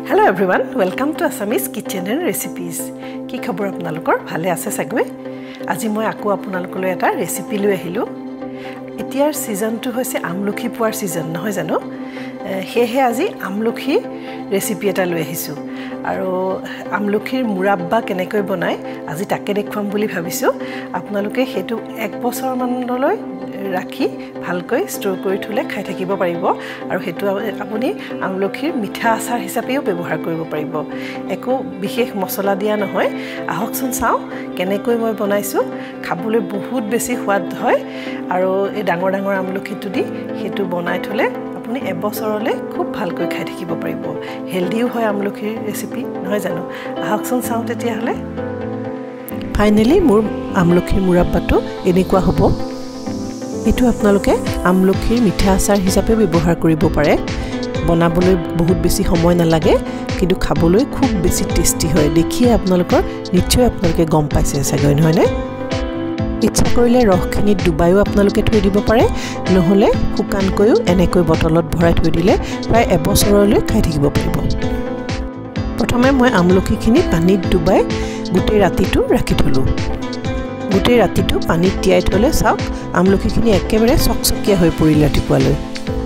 Hello everyone, welcome to Assamese Kitchen and Recipes. কি খবৰ আপোনালোকৰ ভালে আছে সাগৱে আজি মই আকো আপোনালোকলৈ এটা ৰেচিপি লৈ আহিলো এতিয়াৰ সিজনটো হৈছে আমলখি পোৱাৰ সিজন নহয় জানো হেহে আজি আমলখি ৰেচিপি এটা লৈ আহিছো আৰু আমলখিৰ মুৰাব্বা কেনেকৈ বনায় আজি তাকে দেখুৱাম বুলি ভাবিছো আপোনালোকে হেতু এক বছৰ মানলৈ ৰাখি ভালকৈ ষ্টৰ কৰি থলে খাই থাকিব পাৰিব আৰু হেতু আপুনি আমলখিৰ মিঠা আচাৰ হিচাপেও ব্যৱহাৰ কৰিব পাৰিব একো বিশেষ মছলা দিয়া নহয় আহকচোন চাও কেনেকৈ মই বনাইছো খাবলৈ বহুত বেছি সোৱাদ হয় আৰু এই ডাঙৰ ডাঙৰ আমলখিটো দি হেতু বনাই থলে আপুনি এবছৰলৈ খুব ভালকৈ খাই থাকিব পাৰিব হেলদিও হয় আমলখিৰ ৰেচিপি নহয় জানো আহকচোন চাও তেতিয়া হলে ফাইনালি মোৰ আমলখিৰ মুৰাব্বাটো এনেকুৱা হ'ব এটো আপোনালোকে আমলখিৰ মিঠা আচাৰ হিচাপে ব্যৱহাৰ কৰিব পাৰে বনাবলৈ বহুত বেছি সময় নালাগে কিন্তু খাবলৈ খুব বেছি টেস্টি হয় দেখিয়ে আপোনালোকৰ নিশ্চয় আপোনালোকে গম পাইছে চাগৈ নহয় নে ইচ্ছা কৰিলে ৰসখিনি ডুবাইও আপোনালোকে থৈ দিব পাৰে নহলে শুকানকৈও এনেকৈ বটলত ভৰাই থৈ দিলে প্ৰায় এবছৰলৈ খাই থাকিব পাৰিব প্ৰথমে মই আমলখিখিনি পানীত ডুবাই গোটেই ৰাতিটো ৰাখি থলো গোটেই ৰাতিটো পানীত তিয়াই থলে চাওক আমলখিখিনি একেবাৰে চকচকীয়া হৈ পৰিল ৰাতিপুৱালৈ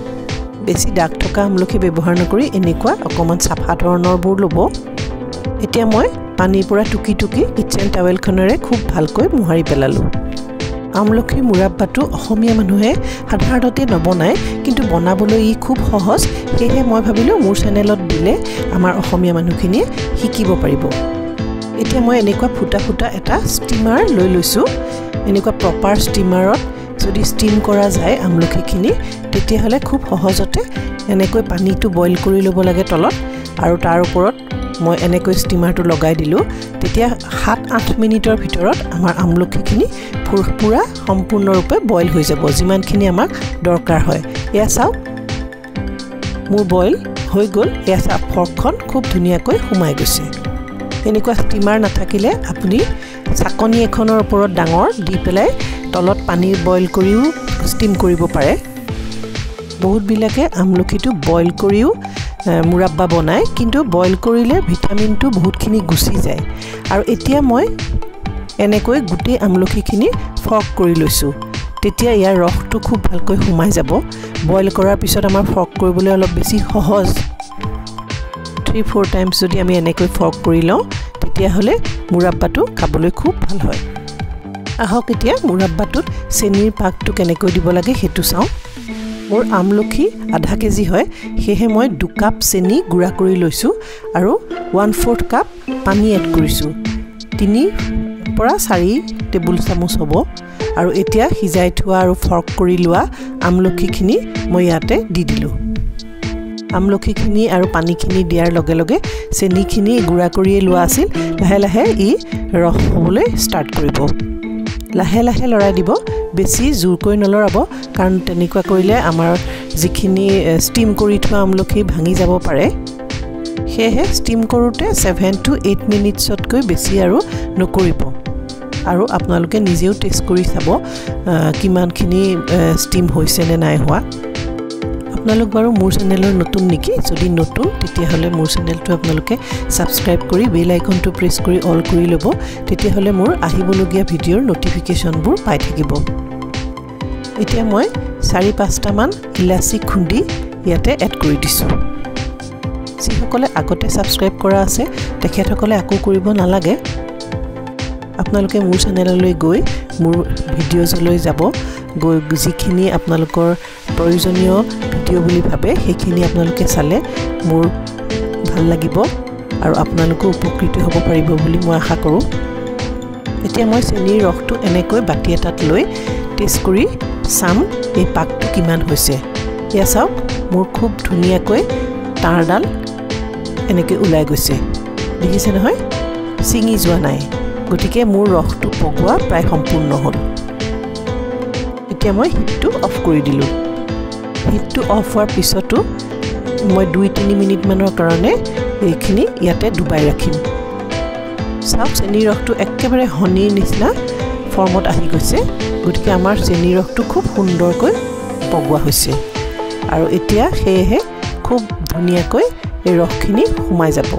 বেছি দাগ থকা আমলখি ব্যৱহাৰ নকৰি এনেকুৱা অকমান সাফা ধৰণৰবোৰ লব এতিয়া মই পানীৰ পৰা টুকি টুকি কিচেন টাৱেলখনেৰে খুব ভালকৈ মোহাৰি পেলালো আমলখিৰ মুৰাব্বাটো অসমীয়া মানুহে সাধাৰণতে নবনায় কিন্তু বনাবলৈ ই খুব সহজ হেহে মই ভাবিলো মোৰ চেনেলত দিলে আমাৰ অসমীয়া মানুহখিনিয়ে শিকিব পাৰিব এতিয়া মই এনেকুৱা ফুটা ফুটা এটা ষ্টিমাৰ লৈ লৈছো এনেকুৱা প্ৰপাৰ ষ্টিমাৰত যদি ষ্টিম কৰা যায় আমলখিখিনি তেতিয়া হলে খুব সহজতে এনেকৈ পানীটো বইল কৰি ল'ব লাগে তলত আৰু তাৰ ওপৰত মই এনেকৈ ষ্টিমাৰটো লগাই দিলো তেতিয়া 7-8 মিনিটৰ ভিতৰত আমাৰ আমলখিখিনি পুৰা সম্পূৰ্ণৰূপে বইল হৈ যাব যিমানখিনি আমাক দৰকাৰ হয় এয়া চাওক মোৰ বইল হৈ গল এয়া চাওক ফৰ্কখন খুব ধুনীয়াকৈ সুমাই গৈছে এনেকুৱা ষ্টিমাৰ নাথাকিলে আপুনি চাকনি এখনৰ ওপৰত ডাঙৰ দি পেলাই তলত পানী বইল কৰিও ষ্টিম কৰিব পাৰে বহুত বিলাকে আমলখিটো বইল কৰিও মুৰাব্বা বনায় কিন্তু বইল কৰিলে ভিটামিনটো বহুতখিনি গুচি যায় আৰু এতিয়া মই এনেকৈ গুটি আমলখিখিনি ফৰ্ক কৰি লৈছো তেতিয়া ইয়াৰ ৰসটো খুব ভালকৈ সুমাই যাব বইল কৰাৰ পিছত আমাৰ ফৰ্ক কৰিবলৈ অলপ বেছি সহজ 3-4 টাইমছ যদি আমি এনেকৈ ফৰ্ক কৰি লওঁ তেতিয়া হলে মুৰাব্বাটো খাবলৈ খুব ভাল হয় আহক এতিয়া মুৰাব্বাটোত চেনিৰ পাকটো কেনেকৈ দিব লাগে হেতু চাও মোৰ আমলখি আধা কেজি হয় হেহে মই 2 কাপ চেনি গুড়া কৰি লৈছো আৰু 1/4 কাপ পানী এড কৰিছো 3 পৰা 4 টেবুল চামুচ হ'ব আৰু এতিয়া হিজাই থোৱা আৰু ফৰ্ক কৰি লোৱা আমলখিখিনি মই ইয়াতে দি দিলো আমলখিখিনি আৰু পানীখিনি দিয়াৰ লগে লগে চেনিখিনি গুড়া কৰি লোৱা আছিল লাহে লাহে ই ৰস হ'বলৈ ষ্টাৰ্ট কৰিব লাহে লাহে লৰাই দিব বেছি জোৰকৈ নলৰাব কাৰণ তেনেকুৱা কৰিলে আমাৰ যিখিনি ষ্টিম কৰি থোৱা আমলখি ভাঙি যাব পাৰে হেহে ষ্টিম কৰোতে 7 to 8 মিনিটছতকৈ বেছি আৰু নকৰিব আৰু আপোনালোকে নিজেও টেষ্ট কৰি চাব কিমানখিনি ষ্টিম হৈছে নে নাই হোৱা আপোনালোক বাৰু মোৰ চেনেলৰ নতুন নেকি যদি নতুন তেতিয়া হলে মোৰ চেনেলটো আপোনালোকে সাবস্ক্ৰাইব কৰি বেল আইকনটো প্ৰেছ কৰি অল কৰি ল'ব তেতিয়া হলে মোৰ আহিবলগীয়া ভিডিঅ'ৰ নটিফিকেশনবোৰ পাই থাকিব এতিয়া মই 4-5টা মান ইলাচি খুন্দি ইয়াতে এড কৰি দিছো যিসকলে আগতে সাবস্ক্ৰাইব কৰা আছে তেখেতসকলে আকো কৰিব নালাগে আপোনালোকে মোৰ চেনেললৈ গৈ মোৰ ভিডিঅ'জলৈ যাব গৈ যিখিনি আপোনালোকৰ প্ৰয়োজনীয় ভিডিঅ' বুলি ভাবে সেইখিনি আপোনালোকে চালে মোৰ ভাল লাগিব আৰু আপোনালোকো উপকৃত হ'ব পাৰিব বুলি মই আশা কৰোঁ এতিয়া মই চেনিৰ ৰসটো এনেকৈ বাটি এটাত লৈ টেষ্ট কৰি চাম এই পাকটো কিমান হৈছে এয়া চাওক মোৰ খুব ধুনীয়াকৈ তাঁৰডাল এনেকৈ ওলাই গৈছে দেখিছে নহয় চিঙি যোৱা নাই গতিকে মোৰ ৰসটো পগোৱা প্ৰায় সম্পূৰ্ণ হ'ল এতিয়া মই হিটটো অফ কৰি দিলো হিটটো অফ হোৱাৰ পিছতো মই 2-3 মিনিট মানৰ কাৰণে এইখিনি ইয়াতে ডুবাই ৰাখিম চাওক চেনিৰ ৰসটো একেবাৰে হনিৰ নিচিনা ফৰ্মত আহি গৈছে গতিকে আমাৰ চেনিৰ ৰসটো খুব সুন্দৰকৈ পগোৱা হৈছে আৰু এতিয়া হেহে খুব ধুনীয়াকৈ এই ৰসখিনি সোমাই যাব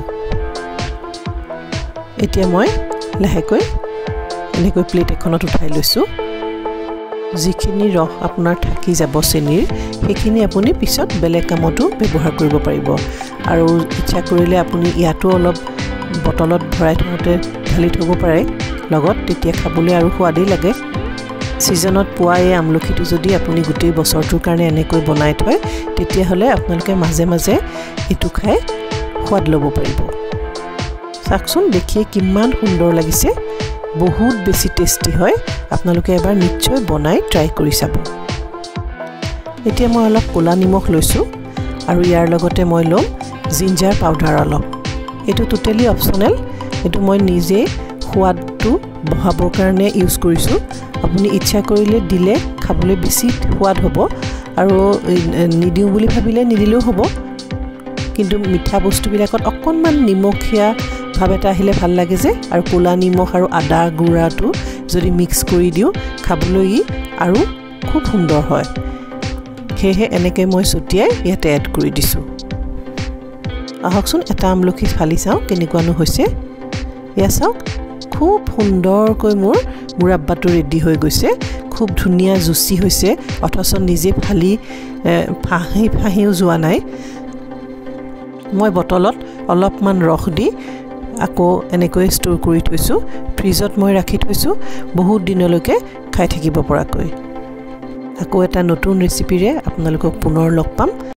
এতিয়া মই লাহেকৈ এনেকৈ প্লেট এখনত উঠাই লৈছো যিখিনি ৰস আপোনাৰ থাকি যাব চেনিৰ সেইখিনি আপুনি পিছত বেলেগ কামতো ব্যৱহাৰ কৰিব পাৰিব আৰু ইচ্ছা কৰিলে আপুনি ইয়াতো অলপ বটলত ভৰাই থওঁতে ঢালি থব পাৰে লগত তেতিয়া খাবলৈ আৰু সোৱাদেই লাগে সিজনত পোৱা এই আমলখিটো যদি আপুনি গোটেই বছৰটোৰ কাৰণে এনেকৈ বনাই থয় তেতিয়া হলে আপোনালোকে মাজে মাজে এটু খাই সোৱাদ ল'ব পাৰিব চাকচোন দেখিয়ে কিমান সুন্দৰ লাগিছে বহুত বেছি টেষ্টি হয় আপোনালোকে এবাৰ নিশ্চয় বনাই ট্ৰাই কৰি চাব এতিয়া মই অলপ কোলা নিমখ লৈছো আৰু ইয়াৰ লগতে মই লম জিঞ্জাৰ পাউডাৰ অলপ এটো টোটালি অপচনেল এটো মই নিজে সোৱাদটো বহাবৰ কাৰণে ইউজ কৰিছো আপুনি ইচ্ছা কৰিলে দিলে খাবলৈ বেছি সোৱাদ হ'ব আৰু নিদিও বুলি ভাবিলে নিদিলেও হ'ব কিন্তু মিঠা বস্তুবিলাকত অকনমান নিমখীয়া ভাব এটা আহিলে ভাল লাগে যে আৰু কোলা নিমখ আৰু আদা গুড়াটো যদি মিক্স কৰি দিও খাবলৈ আৰু খুব সুন্দৰ হয় হেহে এনেকৈ মই ছটিয়াই ইয়াতে এড কৰি দিছো আহকচোন এটা আমলখি ফালি চাওঁ কেনেকুৱানো হৈছে ইয়া চাওক খুব সুন্দৰকৈ মোৰ মুৰাব্বাটো ৰেডি হৈ গৈছে খুব ধুনীয়া জুচি হৈছে অথচ নিজে ফালি ফাহিও যোৱা নাই মই বটলত অলপমান ৰস দি আকৌ এনেকৈ ষ্টৰ কৰি থৈছো ফ্ৰিজত মই ৰাখি থৈছো বহুত দিনলৈকে খাই থাকিব পৰাকৈ আকৌ এটা নতুন ৰেচিপিৰে আপোনালোকক পুনৰ লগ পাম